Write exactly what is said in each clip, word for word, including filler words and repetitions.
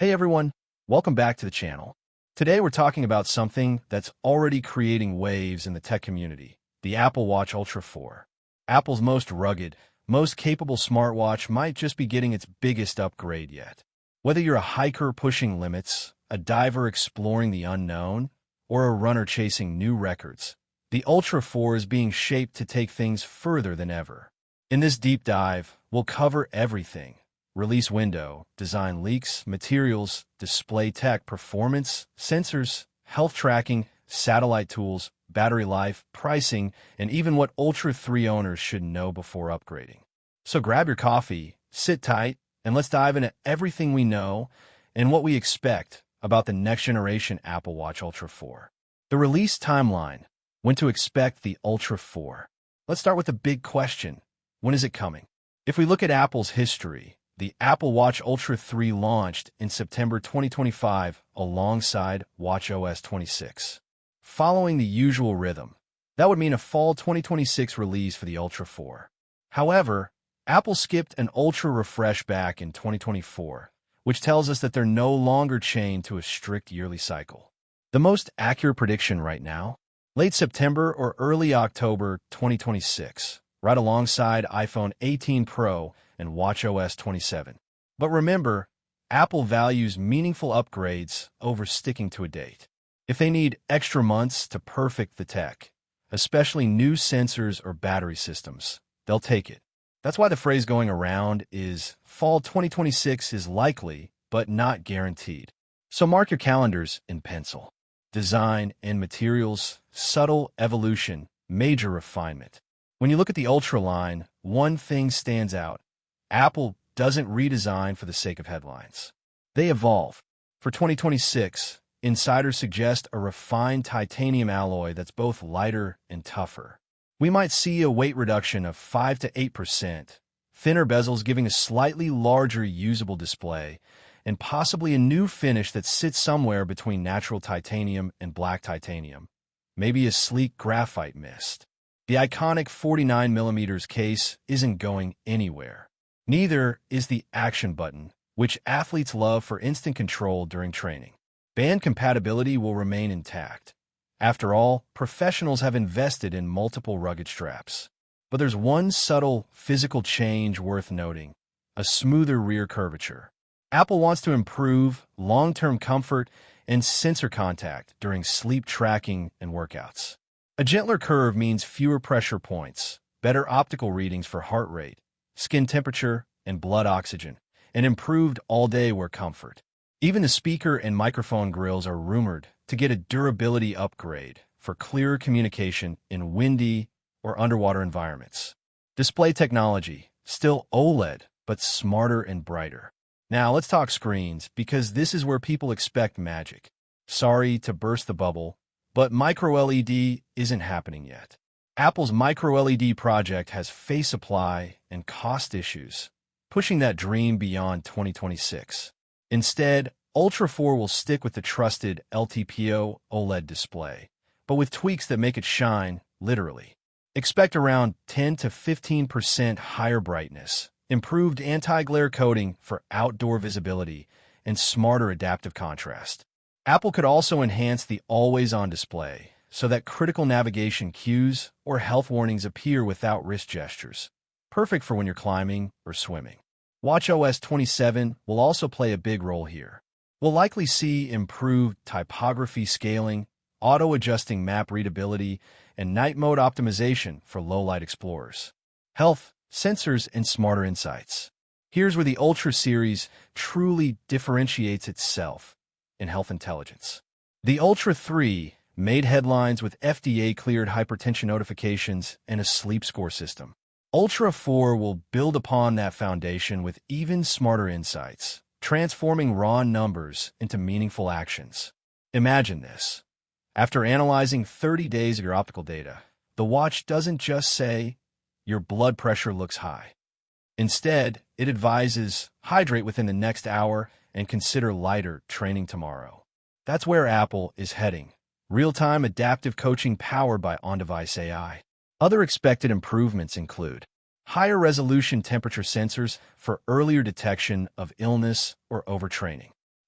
Hey everyone, welcome back to the channel. Today we're talking about something that's already creating waves in the tech community, the Apple Watch Ultra four. Apple's most rugged, most capable smartwatch might just be getting its biggest upgrade yet. Whether you're a hiker pushing limits, a diver exploring the unknown, or a runner chasing new records, the Ultra four is being shaped to take things further than ever. In this deep dive, we'll cover everything. Release window, design leaks, materials, display tech, performance, sensors, health tracking, satellite tools, battery life, pricing, and even what Ultra three owners should know before upgrading. So grab your coffee, sit tight, and let's dive into everything we know and what we expect about the next generation Apple Watch Ultra four. The release timeline, when to expect the Ultra four. Let's start with the big question. When is it coming? If we look at Apple's history, the Apple Watch Ultra three launched in September twenty twenty-five alongside watchOS twenty-six. Following the usual rhythm, that would mean a fall twenty twenty-six release for the Ultra four. However, Apple skipped an Ultra refresh back in twenty twenty-four, which tells us that they're no longer chained to a strict yearly cycle. The most accurate prediction right now? Late September or early October twenty twenty-six, right alongside iPhone eighteen Pro and watchOS twenty-seven. But remember, Apple values meaningful upgrades over sticking to a date. If they need extra months to perfect the tech, especially new sensors or battery systems, they'll take it. That's why the phrase going around is fall twenty twenty-six is likely, but not guaranteed. So mark your calendars in pencil. Design and materials, subtle evolution, major refinement. When you look at the Ultra line, one thing stands out. Apple doesn't redesign for the sake of headlines. They evolve. For twenty twenty-six, insiders suggest a refined titanium alloy that's both lighter and tougher. We might see a weight reduction of five to eight percent, thinner bezels giving a slightly larger usable display, and possibly a new finish that sits somewhere between natural titanium and black titanium, maybe a sleek graphite mist. The iconic forty-nine millimeter case isn't going anywhere. Neither is the action button, which athletes love for instant control during training. Band compatibility will remain intact. After all, professionals have invested in multiple rugged straps. But there's one subtle physical change worth noting: a smoother rear curvature. Apple wants to improve long-term comfort and sensor contact during sleep tracking and workouts. A gentler curve means fewer pressure points, better optical readings for heart rate, skin temperature, and blood oxygen, and improved all-day wear comfort. Even the speaker and microphone grills are rumored to get a durability upgrade for clearer communication in windy or underwater environments. Display technology, still OLED, but smarter and brighter. Now let's talk screens, because this is where people expect magic. Sorry to burst the bubble, but microLED isn't happening yet. Apple's microLED project has phase supply and cost issues, pushing that dream beyond twenty twenty-six. Instead, Ultra four will stick with the trusted L T P O OLED display, but with tweaks that make it shine, literally. Expect around ten to fifteen percent higher brightness, improved anti-glare coating for outdoor visibility, and smarter adaptive contrast. Apple could also enhance the always-on display so that critical navigation cues or health warnings appear without wrist gestures. Perfect for when you're climbing or swimming. watchOS twenty-seven will also play a big role here. We'll likely see improved typography scaling, auto-adjusting map readability, and night mode optimization for low-light explorers. Health, sensors, and smarter insights. Here's where the Ultra series truly differentiates itself in health intelligence. The Ultra three made headlines with F D A-cleared hypertension notifications and a sleep score system. Ultra four will build upon that foundation with even smarter insights, transforming raw numbers into meaningful actions. Imagine this. After analyzing thirty days of your optical data, the watch doesn't just say, "Your blood pressure looks high." Instead, it advises, "Hydrate within the next hour and consider lighter training tomorrow." That's where Apple is heading. Real-time adaptive coaching powered by on-device A I. Other expected improvements include higher resolution temperature sensors for earlier detection of illness or overtraining,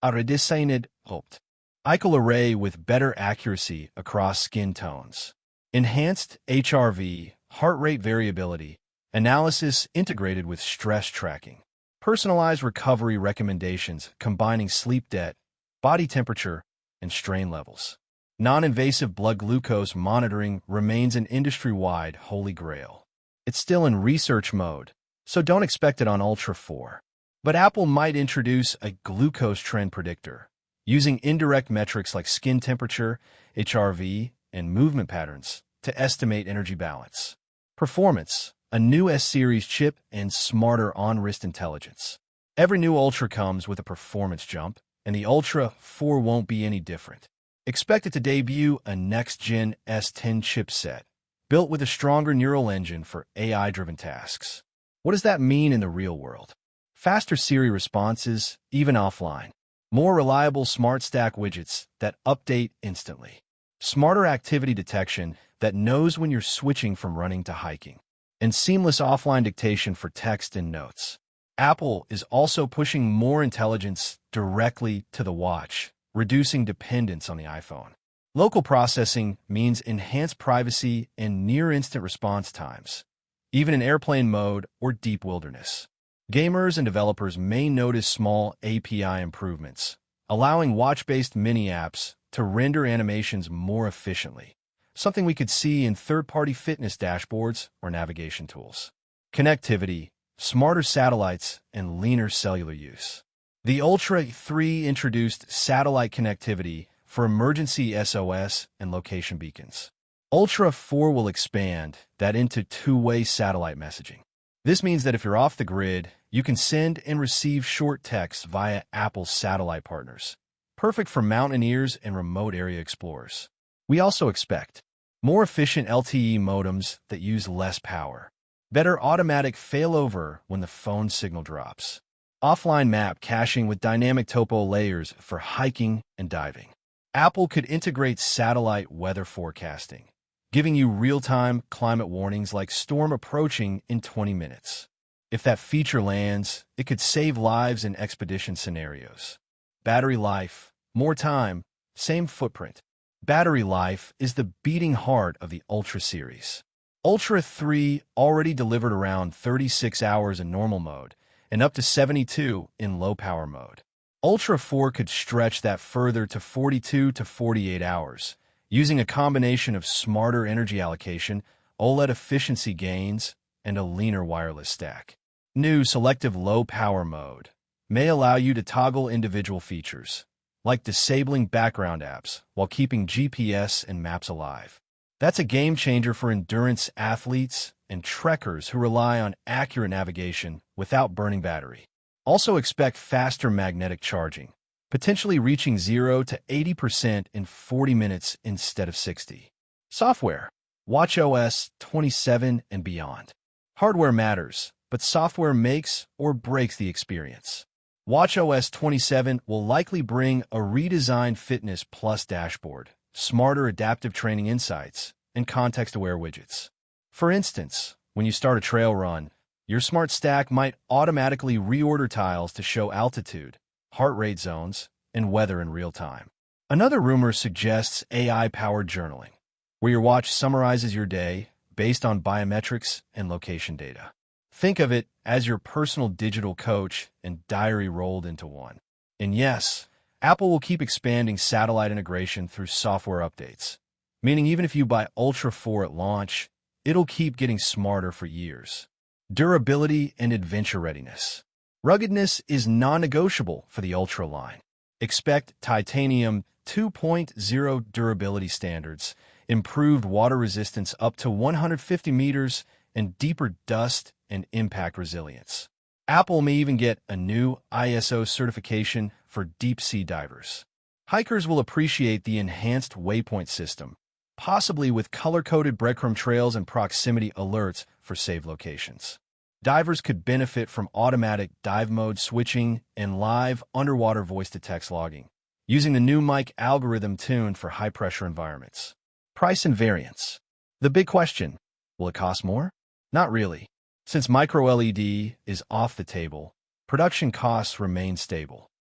a redesigned hoped. Equal array with better accuracy across skin tones. Enhanced H R V, heart rate variability, analysis integrated with stress tracking. Personalized recovery recommendations combining sleep debt, body temperature, and strain levels. Non-invasive blood glucose monitoring remains an industry-wide holy grail. It's still in research mode, so don't expect it on Ultra four. But Apple might introduce a glucose trend predictor, using indirect metrics like skin temperature, H R V, and movement patterns to estimate energy balance. Performance, a new S-series chip, and smarter on-wrist intelligence. Every new Ultra comes with a performance jump, and the Ultra four won't be any different. Expect it to debut a next-gen S ten chipset, built with a stronger neural engine for A I-driven tasks. What does that mean in the real world? Faster Siri responses, even offline. More reliable Smart Stack widgets that update instantly. Smarter activity detection that knows when you're switching from running to hiking. And seamless offline dictation for text and notes. Apple is also pushing more intelligence directly to the watch, reducing dependence on the iPhone. Local processing means enhanced privacy and near-instant response times, even in airplane mode or deep wilderness. Gamers and developers may notice small A P I improvements, allowing watch-based mini-apps to render animations more efficiently, something we could see in third-party fitness dashboards or navigation tools. Connectivity, smarter satellites, and leaner cellular use. The Ultra three introduced satellite connectivity for emergency S O S and location beacons. Ultra four will expand that into two-way satellite messaging. This means that if you're off the grid, you can send and receive short texts via Apple's satellite partners, perfect for mountaineers and remote area explorers. We also expect more efficient L T E modems that use less power, better automatic failover when the phone signal drops, offline map caching with dynamic topo layers for hiking and diving. Apple could integrate satellite weather forecasting, giving you real-time climate warnings like storm approaching in twenty minutes. If that feature lands, it could save lives in expedition scenarios. Battery life, more time, same footprint. Battery life is the beating heart of the Ultra series. Ultra three already delivered around thirty-six hours in normal mode and up to seventy-two in low-power mode. Ultra four could stretch that further to forty-two to forty-eight hours, using a combination of smarter energy allocation, OLED efficiency gains, and a leaner wireless stack. New selective low-power mode may allow you to toggle individual features, like disabling background apps while keeping G P S and maps alive. That's a game-changer for endurance athletes and trekkers who rely on accurate navigation without burning battery. Also expect faster magnetic charging, potentially reaching zero to eighty percent in forty minutes instead of sixty. Software, watchOS twenty-seven and beyond. Hardware matters, but software makes or breaks the experience. watchOS twenty-seven will likely bring a redesigned Fitness Plus dashboard, smarter adaptive training insights, and context-aware widgets. For instance, when you start a trail run, your smart stack might automatically reorder tiles to show altitude, heart rate zones, and weather in real time. Another rumor suggests A I-powered journaling, where your watch summarizes your day based on biometrics and location data. Think of it as your personal digital coach and diary rolled into one. And yes, Apple will keep expanding satellite integration through software updates, meaning even if you buy Ultra four at launch, it'll keep getting smarter for years. Durability and adventure readiness. Ruggedness is non-negotiable for the Ultra line. Expect titanium two point oh durability standards, improved water resistance up to one hundred fifty meters, and deeper dust and impact resilience. Apple may even get a new I S O certification for deep-sea divers. Hikers will appreciate the enhanced waypoint system, possibly with color-coded breadcrumb trails and proximity alerts for safe locations. Divers could benefit from automatic dive mode switching and live underwater voice-to-text logging, using the new mic algorithm tuned for high-pressure environments. Price and variance. The big question, will it cost more? Not really. Since microLED is off the table, production costs remain stable.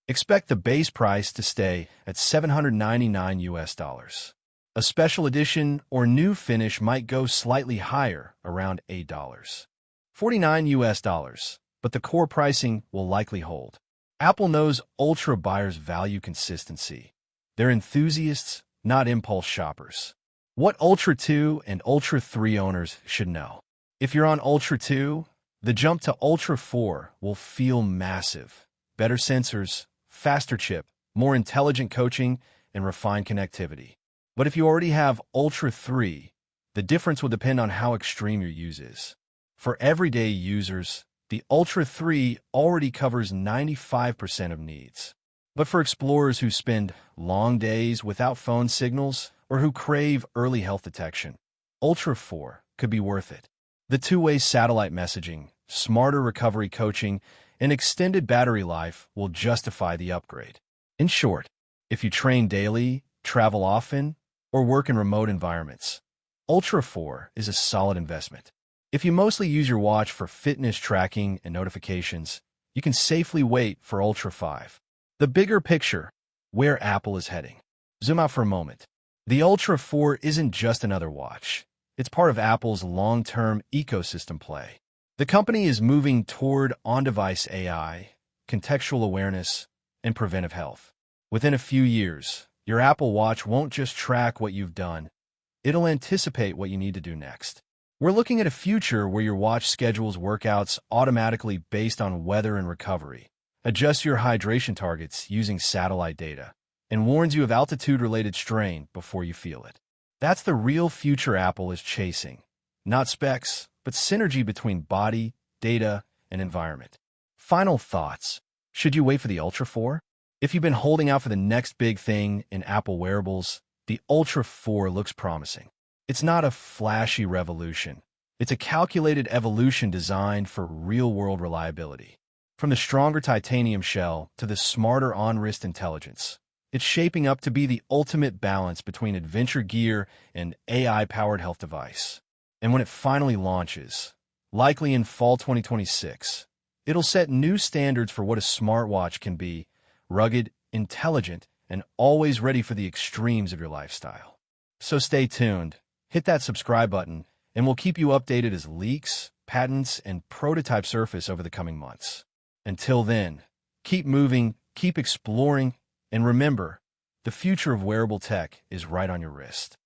Expect the base price to stay at seven hundred ninety-nine U S dollars. A special edition or new finish might go slightly higher, around eight dollars. forty-nine U S dollars, but the core pricing will likely hold. Apple knows Ultra buyers value consistency. They're enthusiasts, not impulse shoppers. What Ultra two and Ultra three owners should know. If you're on Ultra two, the jump to Ultra four will feel massive. Better sensors, faster chip, more intelligent coaching, and refined connectivity. But if you already have Ultra three, the difference will depend on how extreme your use is. For everyday users, the Ultra three already covers ninety-five percent of needs. But for explorers who spend long days without phone signals or who crave early health detection, Ultra four could be worth it. The two-way satellite messaging, smarter recovery coaching, and extended battery life will justify the upgrade. In short, if you train daily, travel often, or work in remote environments, Ultra four is a solid investment. If you mostly use your watch for fitness tracking and notifications, you can safely wait for Ultra five. The bigger picture, where Apple is heading. Zoom out for a moment. The Ultra four isn't just another watch. It's part of Apple's long-term ecosystem play. The company is moving toward on-device A I, contextual awareness, and preventive health. Within a few years, your Apple Watch won't just track what you've done, it'll anticipate what you need to do next. We're looking at a future where your watch schedules workouts automatically based on weather and recovery, adjusts your hydration targets using satellite data, and warns you of altitude-related strain before you feel it. That's the real future Apple is chasing. Not specs, but synergy between body, data, and environment. Final thoughts. Should you wait for the Ultra four? If you've been holding out for the next big thing in Apple wearables, the Ultra four looks promising. It's not a flashy revolution. It's a calculated evolution designed for real-world reliability. From the stronger titanium shell to the smarter on-wrist intelligence, it's shaping up to be the ultimate balance between adventure gear and A I-powered health device. And when it finally launches, likely in fall twenty twenty-six, it'll set new standards for what a smartwatch can be: rugged, intelligent, and always ready for the extremes of your lifestyle. So stay tuned, hit that subscribe button, and we'll keep you updated as leaks, patents, and prototypes surface over the coming months. Until then, keep moving, keep exploring, and remember, the future of wearable tech is right on your wrist.